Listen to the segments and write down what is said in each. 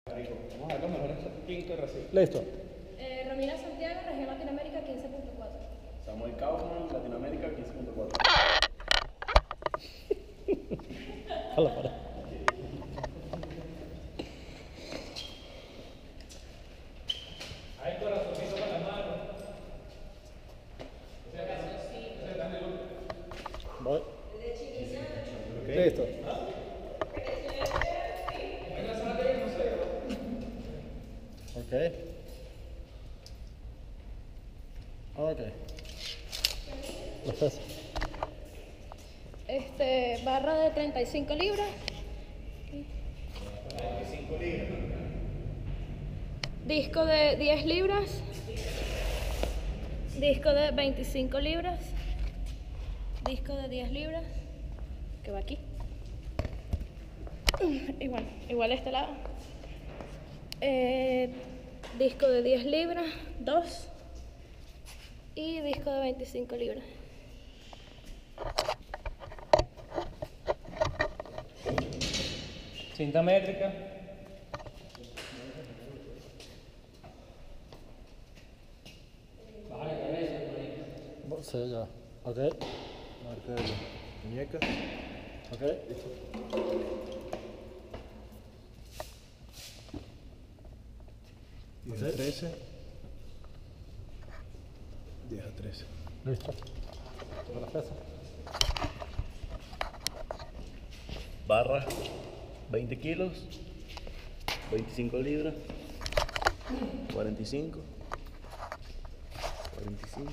Vamos a ver los mejores 5 recién. Listo. Romina Santiago, región Latinoamérica 15.4. Samuel Kaufman, Latinoamérica 15.4. Hola, para. Hay corazoncito con la mano. Voy. Listo. Ok. Ok. Los pesos. Barra de 35 libras. 25 libras. Disco de 10 libras. Disco de 25 libras. Disco de 10 libras. Que va aquí. Igual este lado. Disco de 10 libras, 2. Y disco de 25 libras. Cinta métrica. Baja la cabeza por ahí. Sí, ya. Ok. Marca de muñeca. Ok. Listo. 10 a 13. 10 a 13. Listo. Con los pesos. Barra, 20 kilos, 25 libras, 45, 45,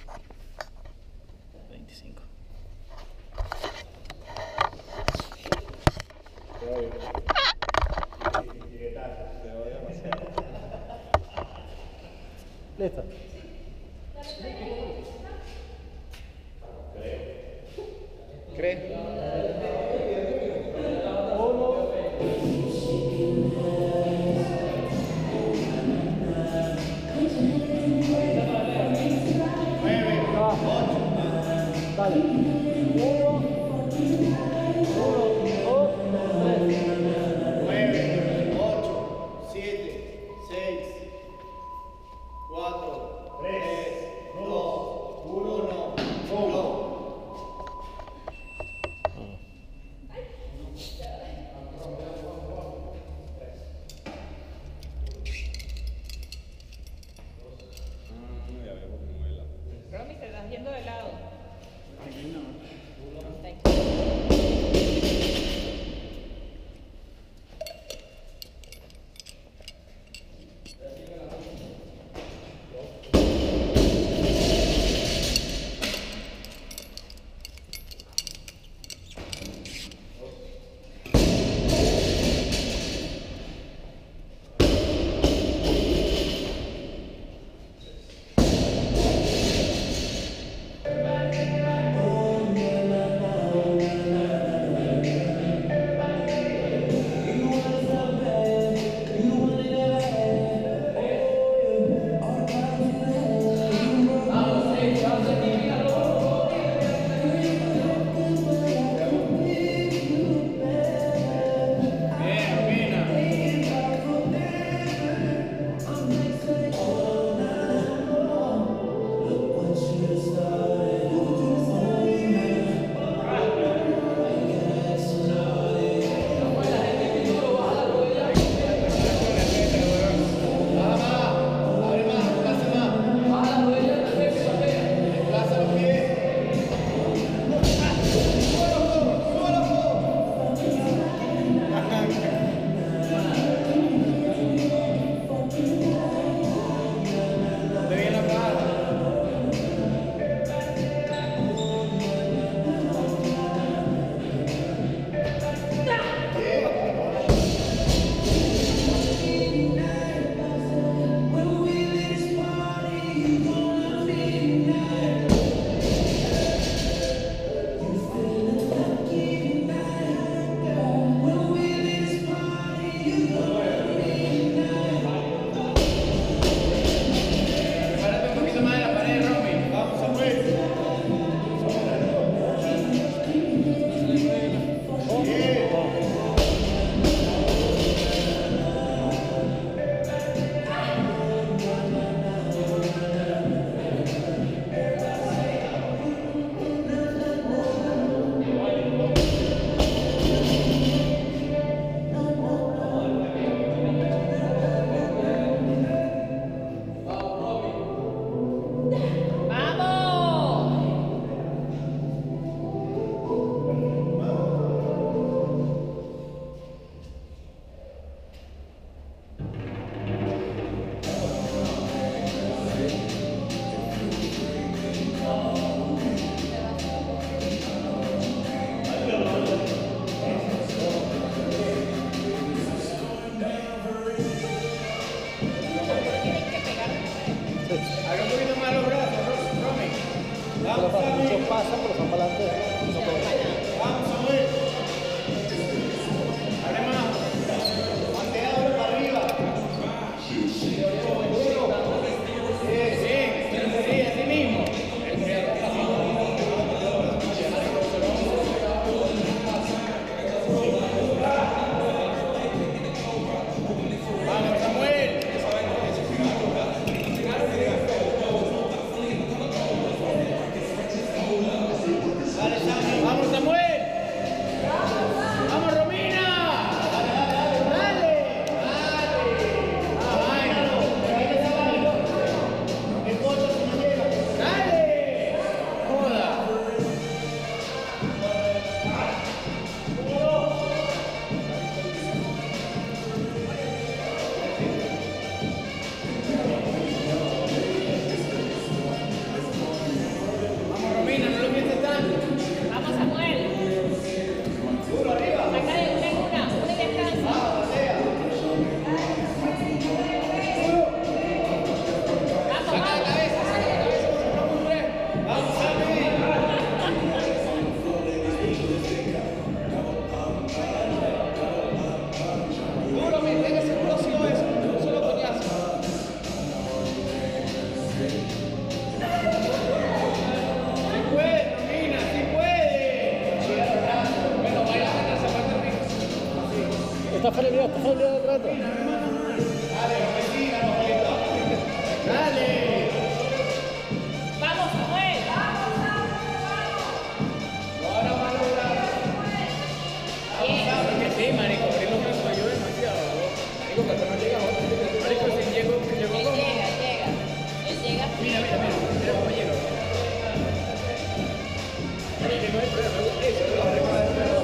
25. Listo. ¿Crees? Dale. 1, 2, 3. 9, 8, 7, 6, 4, un día de trato. Vamos, Samuel. Sí, marico, abrirlo me falló demasiado. Marico, que no llega otro. Marico, si llegó como... Llega. Él llega. Mira cómo llegó. Marico, no hay problema. Eso lo arregla de nuevo.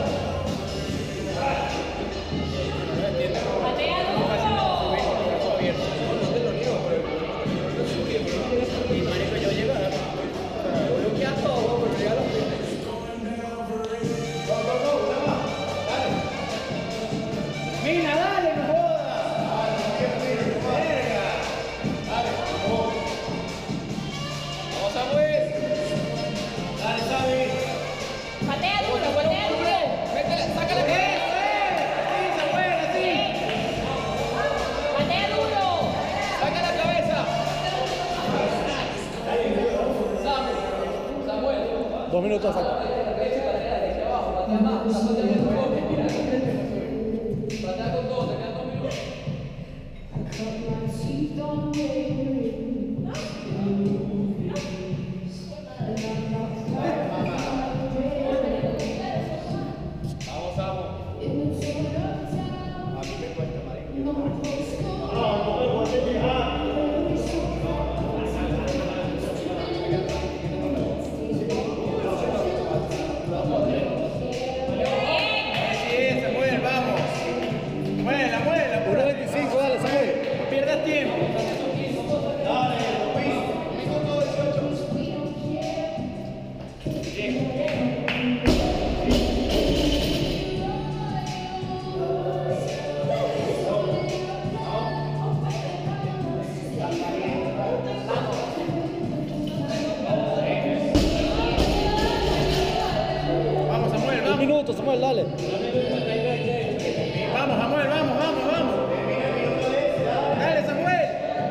No lo entiendo. Patea No duro. subir con el brazo abierto. No te lo niego, pero no subí. Y marico, yo llego a... Yo bloquea todo, pero llega a los pies. Mira, dale, no jodas. Verga. Dale, vamos. Vamos, Samuel. Dale, Sabi. Patea duro. Métele, sácale. Así, Samuel, así. Patea duro. Saca la cabeza. Samuel. 2 minutos a sacar. Patea con todo, te quedan 2 minutos. Vamos, vamos. A mí me cuesta, marico. Sí, Samuel, vamos. Muela, 1.25, dale, Samuel. no pierdas tiempo. Dale, minuto 18. Vamos, Samuel, 1 vamos. minuto, Samuel, dale. Vamos, Samuel, vamos. Dale, Samuel.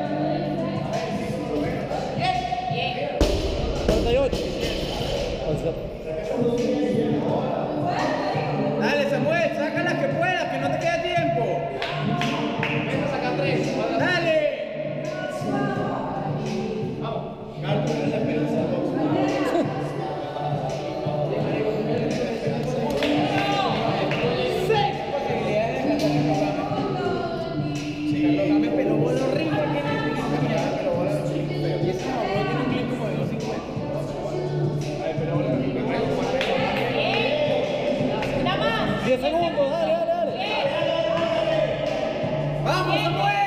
48. Dale, Samuel, saca las que puedas, que no te queda tiempo. Venga, saca 3. Dale. Vamos. Carlos, la esperanza de todos. Pero vos lo rico que es pero vos lo rico. Y ese no, vos tiene un clip como de 250. Ay, pero vos lo rico. Una más. 10 segundos, dale. ¡Vamos, Samuel!